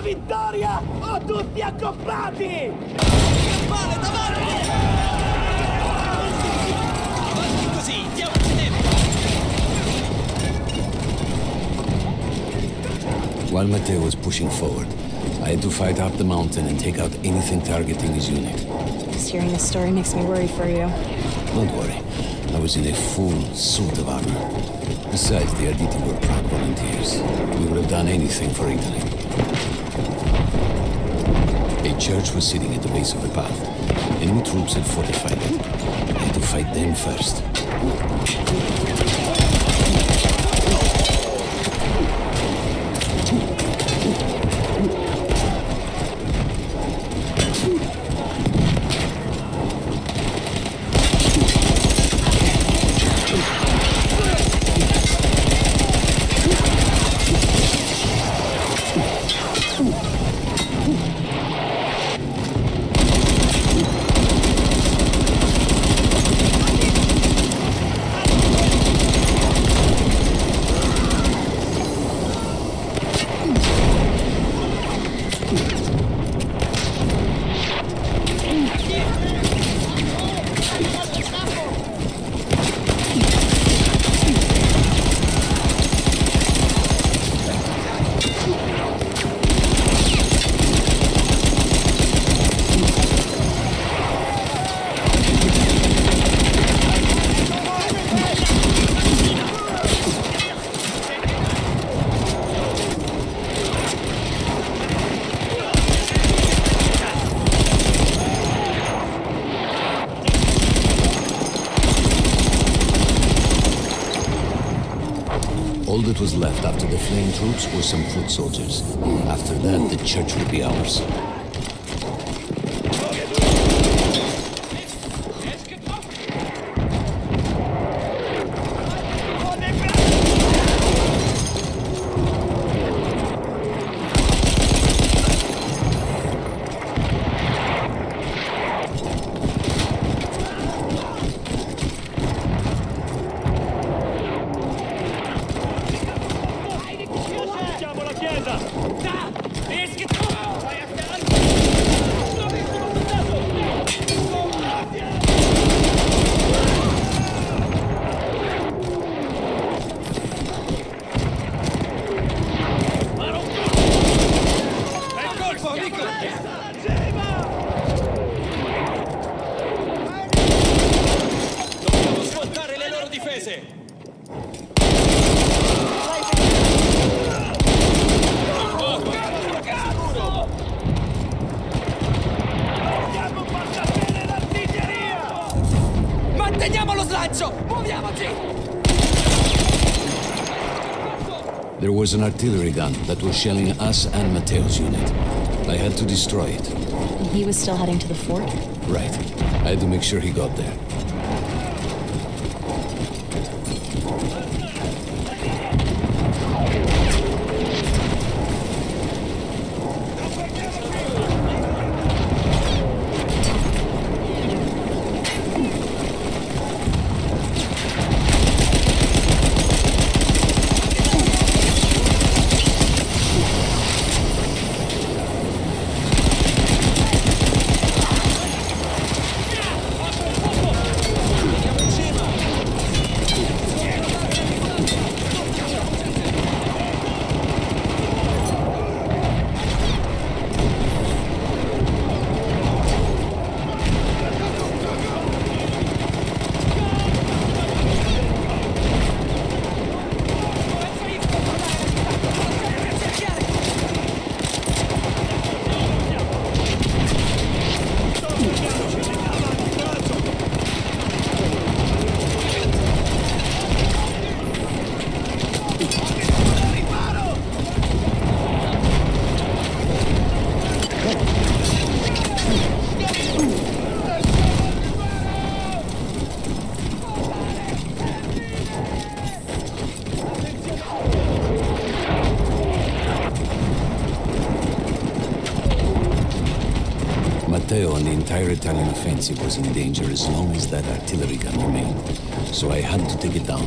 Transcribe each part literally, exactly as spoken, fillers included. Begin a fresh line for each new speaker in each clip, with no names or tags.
la vittoria o tutti accoppiati!
Male, davanti! Avanti così, diamoci tempo!
While Matteo was pushing forward, I had to fight up the mountain and take out anything targeting his unit.
Just hearing this story makes me worry for you.
Don't worry. I was in a full suit of armor. Besides, the Arditi were proud volunteers. We would have done anything for Italy. A church was sitting at the base of the path. Enemy troops had fortified it. I had to fight them first. All that was left after the fleeing troops were some foot soldiers. After that, the church would be ours.
Dobbiamo smontare le loro difese! Manteniamo lo slancio! Muoviamoci!
There was an artillery gun that was shelling us and Matteo's unit. I had to destroy it.
And he was still heading to the fort?
Right. I had to make sure he got there. Matteo and the entire Italian offensive was in danger as long as that artillery gun remained, so I had to take it down.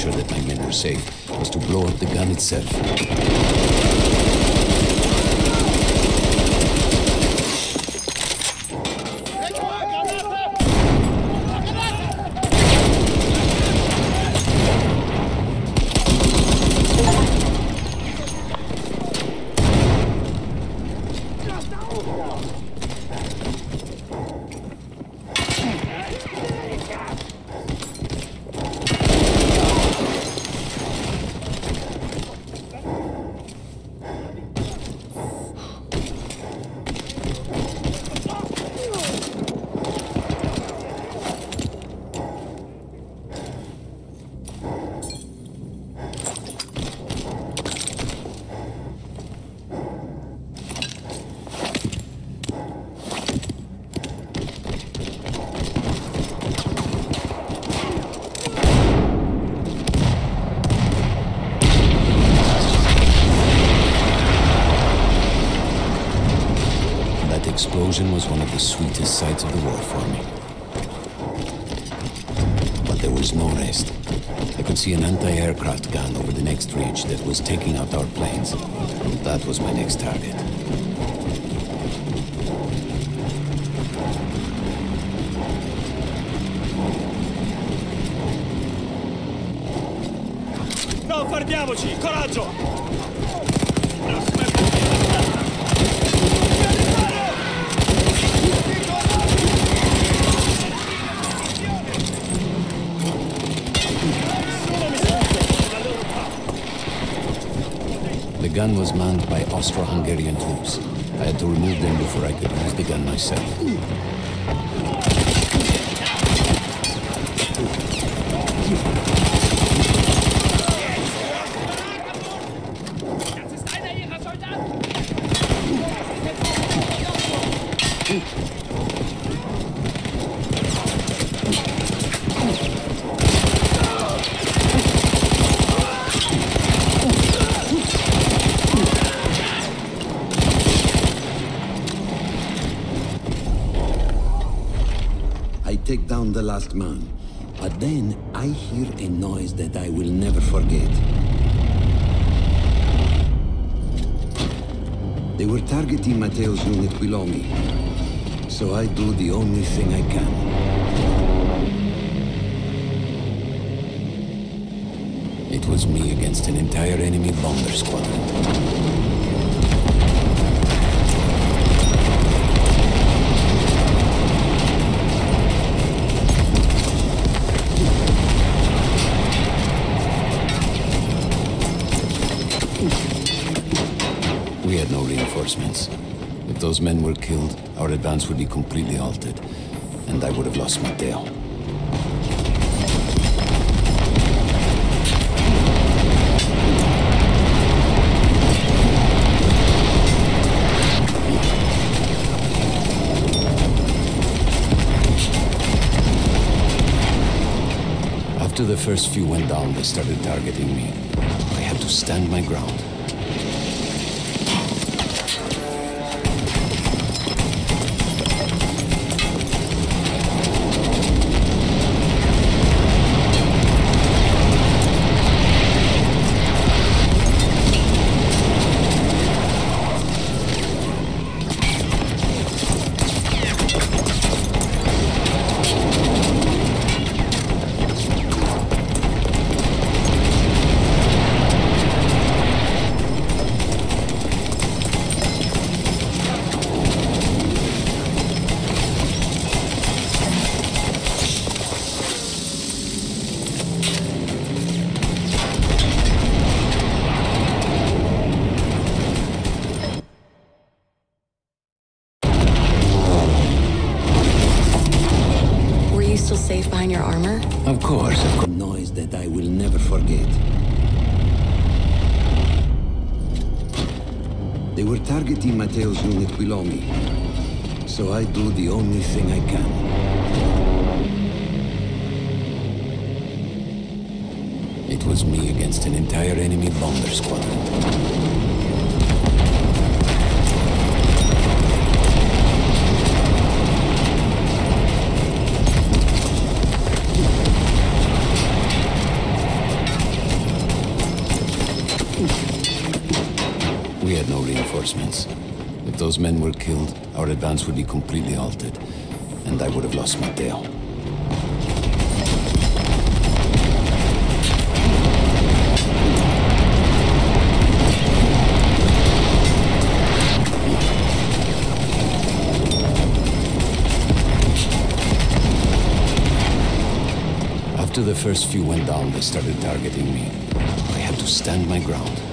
sure that my men were safe was to blow up the gun itself. Explosion was one of the sweetest sights of the war for me. But there was no rest. I could see an anti-aircraft gun over the next ridge that was taking out our planes. That was my next target.
Non fermiamoci! Coraggio!
The gun was manned by Austro-Hungarian troops. I had to remove them before I could use the gun myself.
Take down the last man, but then I hear a noise that I will never forget. They were targeting Matteo's unit below me, so I do the only thing I can.
It was me against an entire enemy bomber squadron. We had no reinforcements. If those men were killed, our advance would be completely halted, and I would have lost Matteo. After the first few went down, they started targeting me. I had to stand my ground.
Safe behind your armor?
Of course, of course. Noise that I will never forget. They were targeting Matteo's unit below me, so I do the only thing I can.
It was me against an entire enemy bomber squadron. reinforcements. If those men were killed, our advance would be completely halted, and I would have lost Matteo. After the first few went down, they started targeting me. I had to stand my ground.